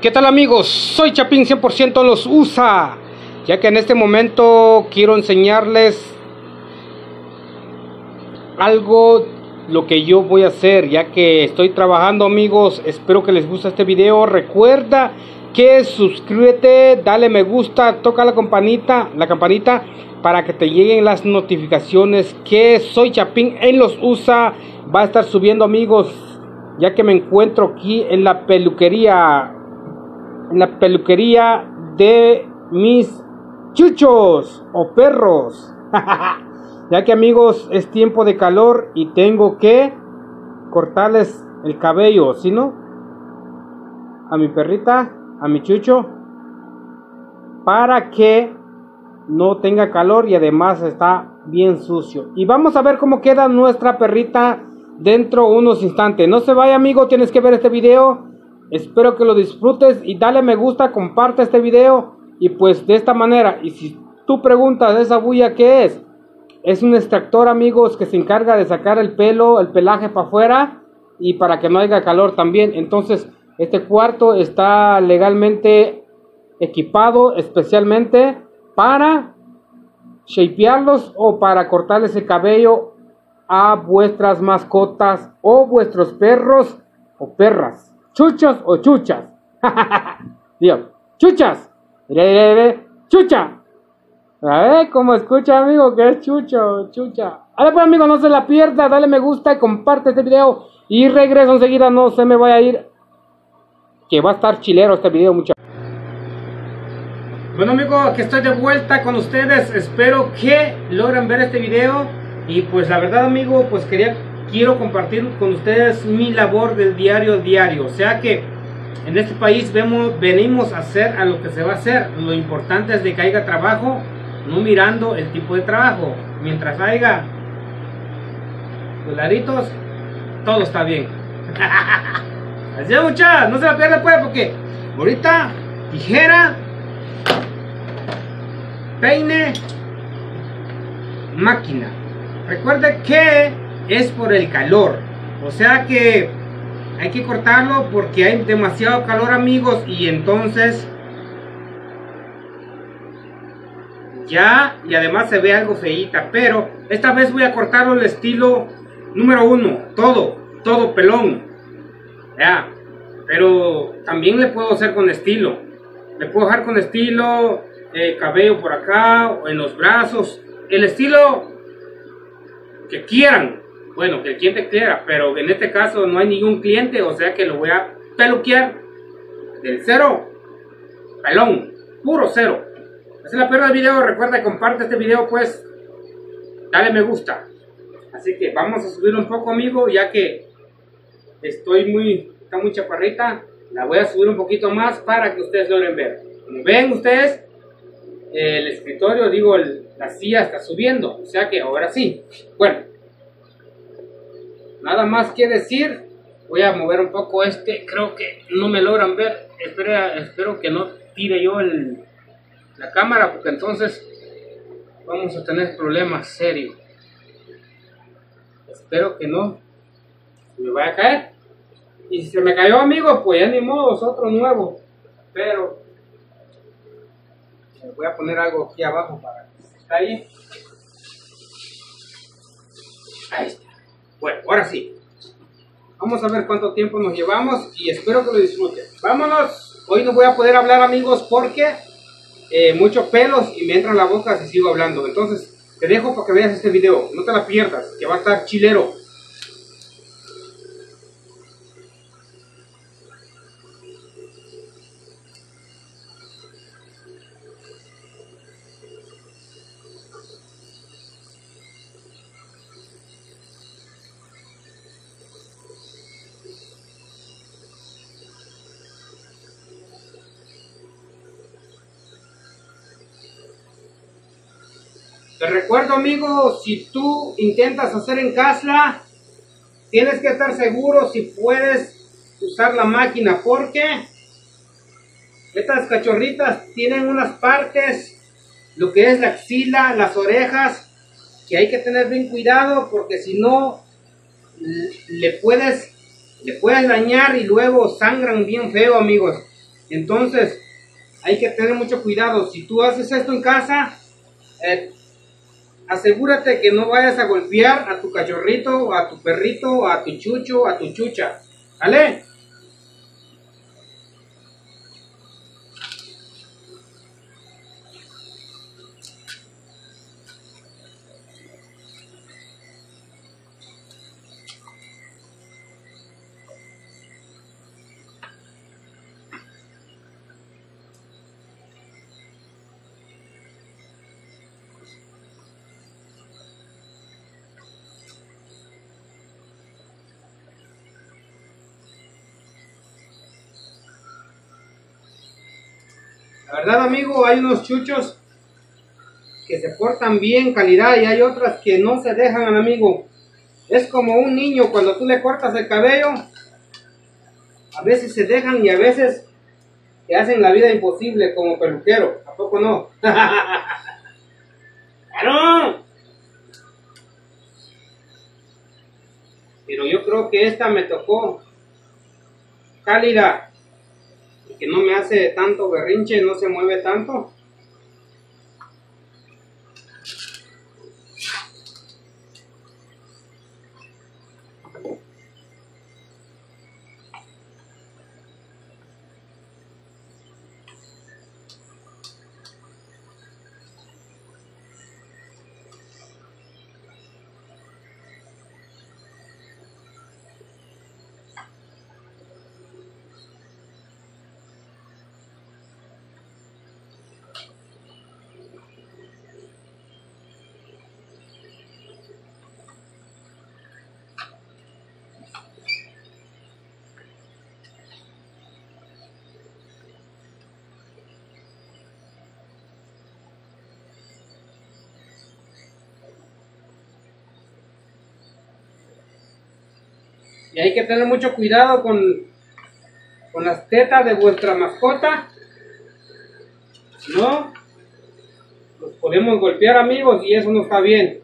¿Qué tal amigos? Soy Chapín 100% los USA, ya que en este momento quiero enseñarles algo, lo que yo voy a hacer, ya que estoy trabajando amigos. Espero que les guste este video. Recuerda que suscríbete, dale me gusta, toca la campanita para que te lleguen las notificaciones que Soy Chapín en los USA va a estar subiendo amigos, ya que me encuentro aquí en la peluquería de mis chuchos o perros. Ya que amigos es tiempo de calor y tengo que cortarles el cabello, ¿sí no? A mi perrita, a mi chucho, para que no tenga calor y además está bien sucio. Y vamos a ver cómo queda nuestra perrita dentro de unos instantes. No se vaya amigo, tienes que ver este video. Espero que lo disfrutes y dale me gusta, comparte este video. Y pues de esta manera, y si tú preguntas esa bulla ¿qué es? Es un extractor amigos que se encarga de sacar el pelo, el pelaje para afuera y para que no haya calor también. Entonces este cuarto está legalmente equipado especialmente para shapearlos o para cortarles el cabello a vuestras mascotas o vuestros perros o perras, chuchos o chuchas. Dios, chuchas, chucha. A ver cómo escucha amigo que es chucho, chucha. Ahora pues amigo, no se la pierda, dale me gusta y comparte este video y regreso enseguida, no se me vaya a ir, que va a estar chilero este video muchachos. Bueno amigo, aquí estoy de vuelta con ustedes, espero que logren ver este video. Y pues la verdad amigo, pues quiero compartir con ustedes mi labor del diario, o sea que en este país venimos a hacer a lo que se va a hacer. Lo importante es de que haya trabajo, no mirando el tipo de trabajo. Mientras haya dolaritos, todo está bien. Así es muchachos, no se la pierdan pues, porque ahorita tijera, peine, máquina. Recuerde que es por el calor, o sea que hay que cortarlo porque hay demasiado calor amigos. Y entonces ya, y además se ve algo feíta, pero esta vez voy a cortarlo el estilo número 1, todo pelón, ya. Pero también le puedo hacer con estilo, le puedo dejar con estilo, cabello por acá o en los brazos, el estilo que quieran, bueno, que el cliente quiera, pero en este caso no hay ningún cliente, o sea que lo voy a peluquear del cero, pelón, puro cero. No se la pierda el video, recuerda comparte este video pues, dale me gusta. Así que vamos a subir un poco amigo, ya que está muy chaparrita, la voy a subir un poquito más para que ustedes logren ver. Como ven ustedes, el escritorio, digo, la silla está subiendo, o sea que ahora sí. Bueno, nada más que decir, voy a mover un poco creo que no me logran ver, espero que no tire yo la cámara, porque entonces vamos a tener problemas serios. Espero que no me vaya a caer, y si se me cayó amigo, pues ya ni modo, es otro nuevo, pero voy a poner algo aquí abajo para que se calle. Ahí está. Bueno, ahora sí. Vamos a ver cuánto tiempo nos llevamos y espero que lo disfruten. Vámonos. Hoy no voy a poder hablar amigos porque muchos pelos y me entra en la boca si sigo hablando. Entonces te dejo para que veas este video. No te la pierdas, que va a estar chilero. Te recuerdo amigo, si tú intentas hacer en casa, tienes que estar seguro si puedes usar la máquina, porque estas cachorritas tienen unas partes, lo que es la axila, las orejas, que hay que tener bien cuidado, porque si no le puedes dañar y luego sangran bien feo amigos. Entonces, hay que tener mucho cuidado. Si tú haces esto en casa, asegúrate que no vayas a golpear a tu cachorrito, a tu perrito, a tu chucho, a tu chucha. ¿Vale? La verdad, amigo, hay unos chuchos que se portan bien, calidad, y hay otras que no se dejan, amigo. Es como un niño cuando tú le cortas el cabello. A veces se dejan y a veces te hacen la vida imposible como peluquero. ¿A poco no? ¡Claro! Pero yo creo que esta me tocó cálida. Y que no me hace tanto berrinche, no se mueve tanto. Y hay que tener mucho cuidado con las tetas de vuestra mascota. ¿No? Los podemos golpear, amigos, y eso no está bien.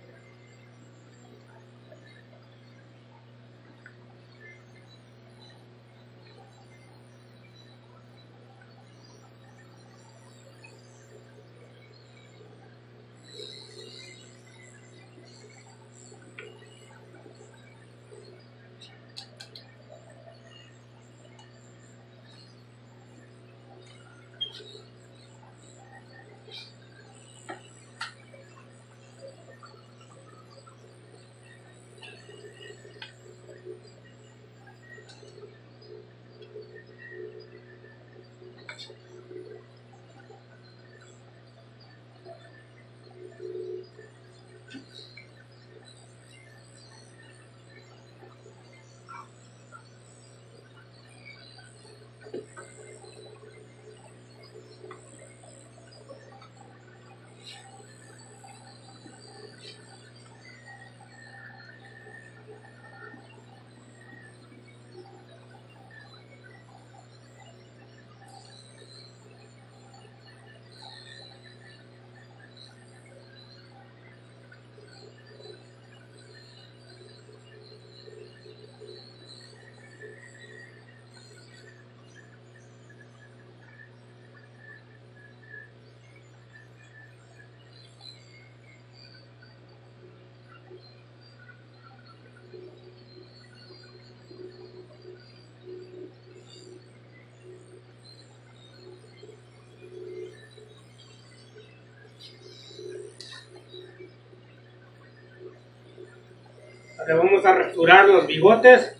Le vamos a restaurar los bigotes.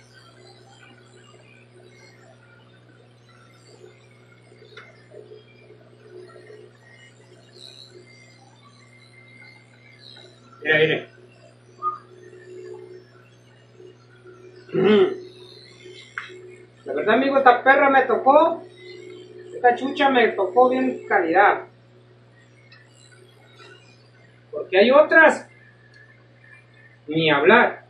Mira, mire. La verdad, amigo, esta perra me tocó. Esta chucha me tocó bien calidad. Porque hay otras, ni hablar.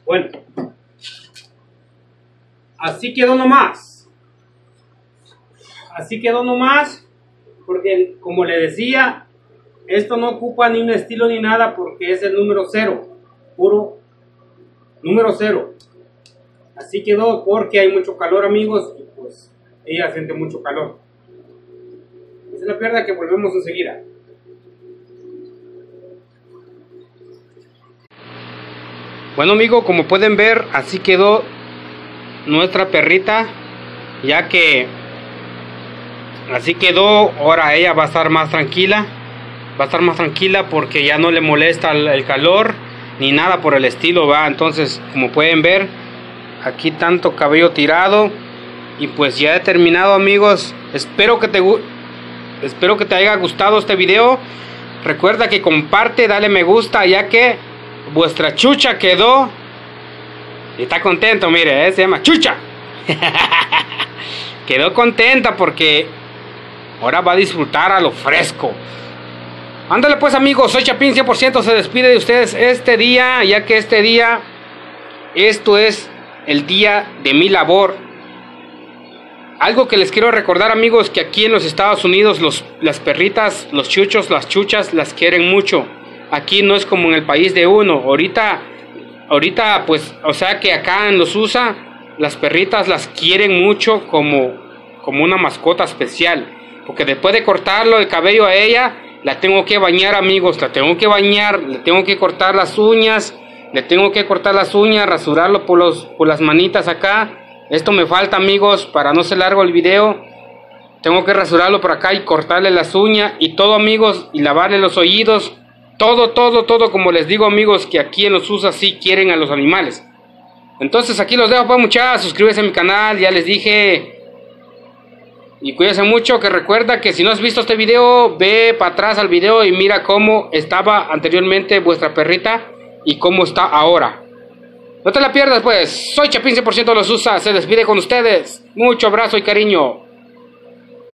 Bueno, así quedó nomás. Así quedó nomás, porque como le decía, esto no ocupa ni un estilo ni nada, porque es el número 0, puro número 0. Así quedó porque hay mucho calor, amigos, y pues ella siente mucho calor. No se la pierda, que volvemos enseguida. Bueno, amigo, como pueden ver, así quedó nuestra perrita, ya que así quedó. Ahora ella va a estar más tranquila, porque ya no le molesta el calor ni nada por el estilo, va. Entonces, como pueden ver, aquí tanto cabello tirado, y pues ya he terminado, amigos. Espero que te haya gustado este video. Recuerda que comparte, dale me gusta, ya que vuestra chucha quedó y está contento. Mire, se llama Chucha. Quedó contenta porque ahora va a disfrutar a lo fresco. Ándale pues, amigos, soy Chapín 100%, se despide de ustedes este día, ya que esto es el día de mi labor. Algo que les quiero recordar, amigos, que aquí en los Estados Unidos las perritas, los chuchos, las chuchas las quieren mucho. Aquí no es como en el país de uno. Ahorita pues, o sea que acá en los USA las perritas las quieren mucho como una mascota especial, porque después de cortarlo el cabello a ella, la tengo que bañar, amigos, la tengo que bañar, le tengo que cortar las uñas, rasurarlo por las manitas acá. Esto me falta, amigos, para no ser largo el video. Tengo que rasurarlo por acá y cortarle las uñas y todo, amigos, y lavarle los oídos. Todo, como les digo, amigos, que aquí en los USA sí quieren a los animales. Entonces aquí los dejo, pues, muchachos. Suscríbete a mi canal, ya les dije. Y cuídense mucho, que recuerda que si no has visto este video, ve para atrás al video y mira cómo estaba anteriormente vuestra perrita y cómo está ahora. No te la pierdas, pues. Soy Chapín 100% de los USA, se despide con ustedes. Mucho abrazo y cariño.